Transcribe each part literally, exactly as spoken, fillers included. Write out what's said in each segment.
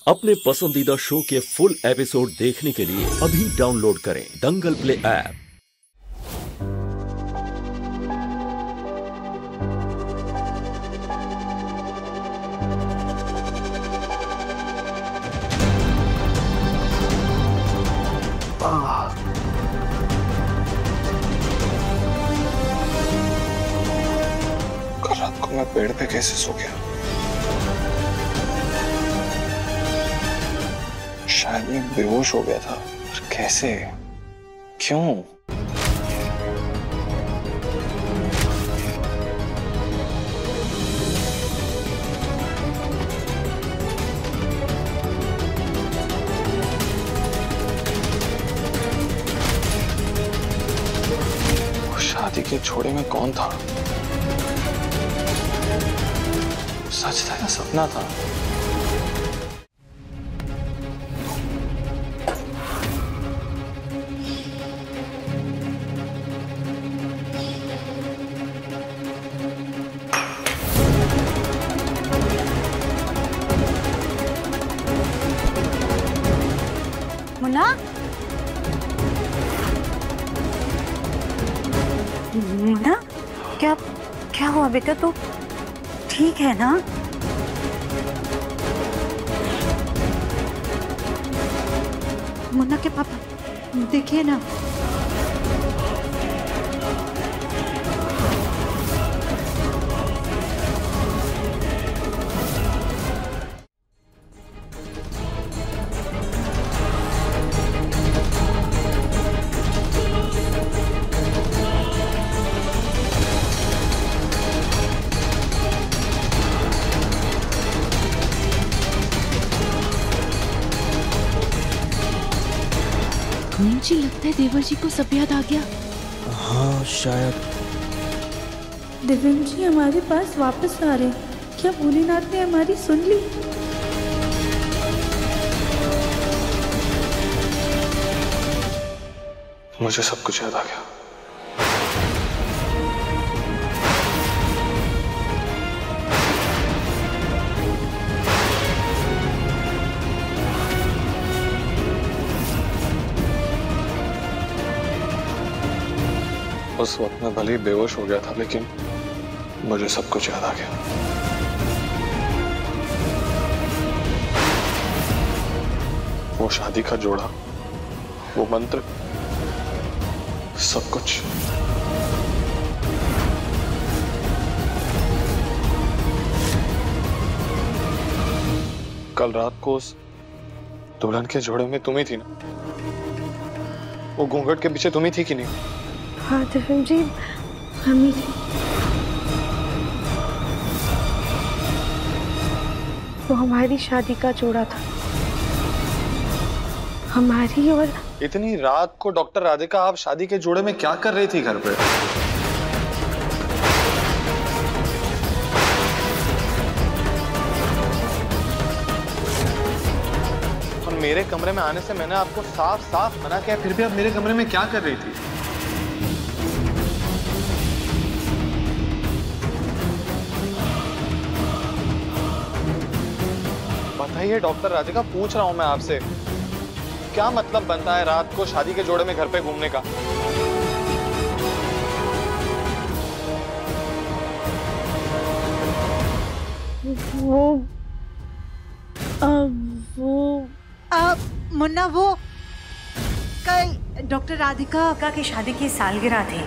अपने पसंदीदा शो के फुल एपिसोड देखने के लिए अभी डाउनलोड करें दंगल प्ले ऐप। कल रात को मैं पेड़ पे कैसे सो गया? शायद मैं बेहोश हो गया था, पर कैसे? क्यों? वो शादी के जोड़े में कौन था? सच था या सपना था? मुन्ना, मुन्ना, क्या क्या हुआ बेटा? तू ठीक है ना? मुन्ना के पापा देखिए ना। मुझे लगता है देवर जी को सब याद आ गया। हाँ शायद। दिव्यम जी हमारे पास वापस आ रहे। क्या भोलेनाथ ने हमारी सुन ली? मुझे सब कुछ याद आ गया। उस वक्त मैं भले ही बेहोश हो गया था, लेकिन मुझे सब कुछ याद आ गया। वो शादी का जोड़ा, वो मंत्र, सब कुछ। कल रात को उस दुल्हन के जोड़े में तुम ही थी ना? वो घूंघट के पीछे तुम ही थी कि नहीं? हाँ दिव्यम जी, हम ही थे। वो हमारी शादी का जोड़ा था, हमारी। और इतनी रात को डॉक्टर राधिका, आप शादी के जोड़े में क्या कर रही थी घर पे? और मेरे कमरे में आने से मैंने आपको साफ साफ मना किया, फिर भी आप मेरे कमरे में क्या कर रही थी? बताइए डॉक्टर राधिका, पूछ रहा हूं मैं आपसे, क्या मतलब बनता है रात को शादी के जोड़े में घर पे घूमने का? वो अब वो अब मुन्ना, वो कल डॉक्टर राधिका का की शादी की सालगिरह थी,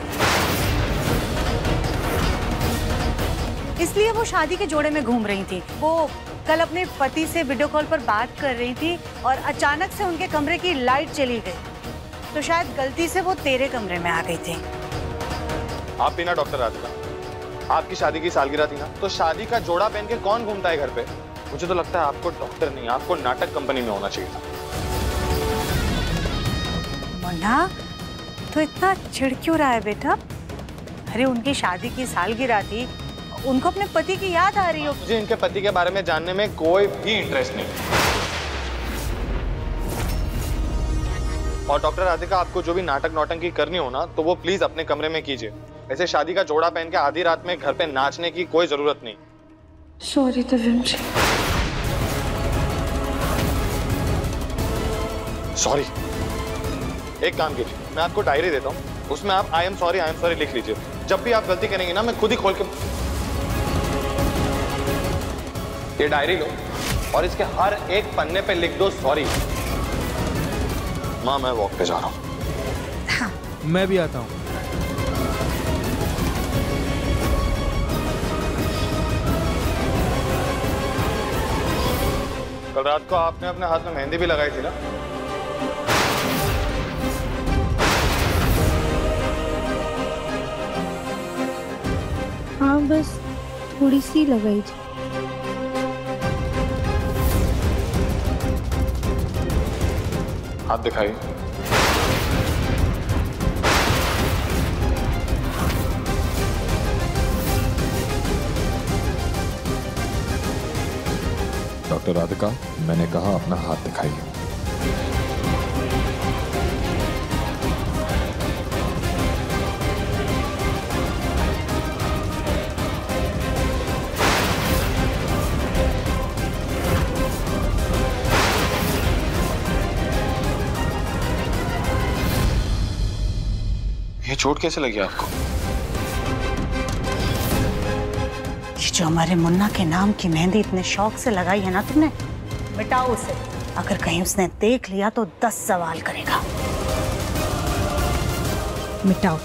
इसलिए वो शादी के जोड़े में घूम रही थी। वो कल अपने पति से वीडियो कॉल पर बात कर रही थी और अचानक से उनके कमरे की लाइट चली गई, तो शायद गलती से वो तेरे कमरे में आ गई थी। आप भी ना डॉक्टर राधिका, आपकी शादी की सालगिरह थी ना, तो शादी का जोड़ा पहन के कौन घूमता है घर पे? मुझे तो लगता है आपको डॉक्टर नहीं, आपको नाटक कंपनी में होना चाहिए था। मुन्ना, तो इतना चिढ़ क्यों रहा है बेटा? अरे उनकी शादी की सालगिरह थी, उनको अपने पति की याद आ रही हो। मुझे इनके पति के बारे में जानने में कोई भी इंटरेस्ट नहीं। और डॉक्टर राधिका, आपको जो भी नाटक नौटंकी करनी हो ना, तो वो प्लीज अपने कमरे में कीजिए। ऐसे शादी का जोड़ा पहन के आधी रात में घर पे नाचने की कोई जरूरत नहीं। सॉरी दिव्यम जी। सॉरी। एक काम कीजिए, मैं आपको डायरी देता हूँ, उसमें आप I am sorry I am sorry लिख लीजिए। जब भी आप गलती करेंगे ना, मैं खुद ही खोल के ये डायरी लो और इसके हर एक पन्ने पे लिख दो सॉरी। माँ मैं वॉक पे जा रहा हूँ। हाँ। मैं भी आता हूँ। कल रात को आपने अपने हाथ में मेहंदी भी लगाई थी ना? हाँ बस थोड़ी सी लगाई थी। हाथ दिखाइए। डॉक्टर राधिका, मैंने कहा अपना हाथ दिखाइए। ये चोट कैसे लगी आपको? ये जो हमारे मुन्ना के नाम की मेहंदी इतने शौक से लगाई है ना तुमने, मिटाओ उसे। अगर कहीं उसने देख लिया तो दस सवाल करेगा। मिटाओ।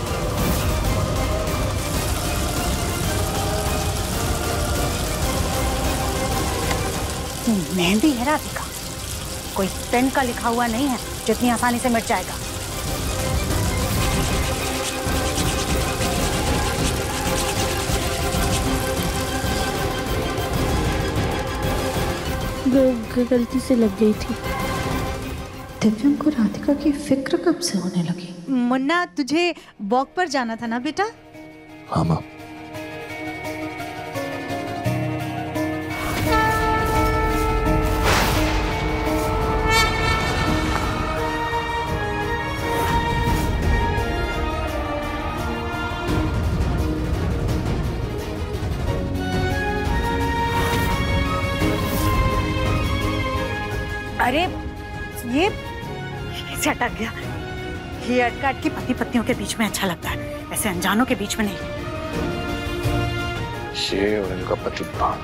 मेहंदी है राधिका, कोई पेन का लिखा हुआ नहीं है जितनी आसानी से मिट जाएगा। गलती से लग गई थी। दिव्यम को राधिका की फिक्र कब से होने लगी? मुन्ना तुझे वॉक पर जाना था ना बेटा? हाँ माँ। अरे ये कैसे अटक गया? ये अटका अटकी पति पत्नियों के बीच में अच्छा लगता है, ऐसे अनजानों के बीच में नहीं। ये और इनका पति प्राण।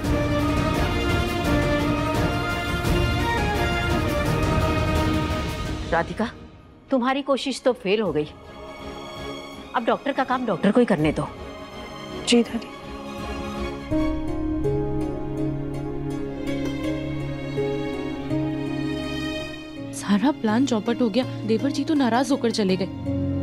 राधिका, तुम्हारी कोशिश तो फेल हो गई। अब डॉक्टर का काम डॉक्टर को ही करने दो। जी दादी। सारा प्लान चौपट हो गया। देवर जी तो नाराज होकर चले गए।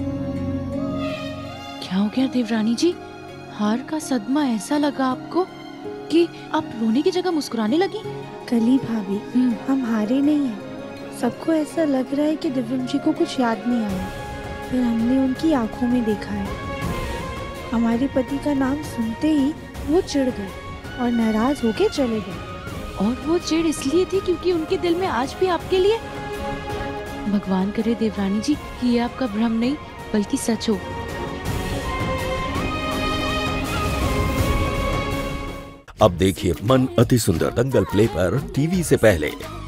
क्या हो गया देवरानी जी? हार का सदमा ऐसा लगा आपको कि आप रोने की जगह मुस्कुराने लगी? कली भाभी, हम हारे नहीं हैं। सबको ऐसा लग रहा है कि दिव्यम जी को कुछ याद नहीं आया, फिर हमने उनकी आंखों में देखा है। हमारे पति का नाम सुनते ही वो चिढ़ गए और नाराज होके चले गए। और वो चिढ़ इसलिए थी क्योंकि उनके दिल में आज भी आपके लिए। भगवान करे देवरानी जी कि ये आपका भ्रम नहीं बल्कि सच हो। अब देखिए मन अति सुंदर दंगल प्ले पर टीवी से पहले।